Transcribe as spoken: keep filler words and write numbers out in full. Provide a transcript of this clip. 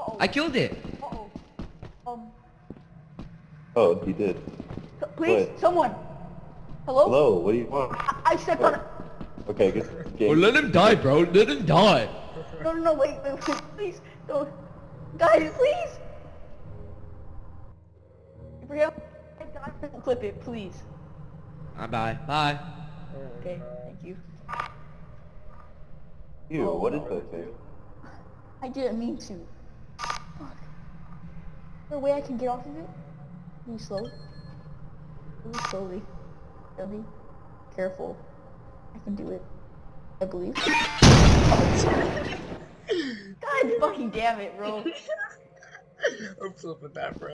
Uh-oh. I killed it. Uh-oh. Um. Oh, he did. Please, What? someone. Hello? Hello, what do you want? I, I stepped on it. Okay, good Well, game. let him die, bro. Let him die. No, no, no, wait, wait, wait, please. Don't. Guys, please. Gabriel, clip it, please. I die. Bye. Okay, thank you. Ew, Oh, what is no. that thing? I didn't mean to. Fuck. Is there a way I can get off of it? Really slowly? Really slowly. Really careful. I can do it. I believe. God fucking damn it, bro. I'm flipping that, bro.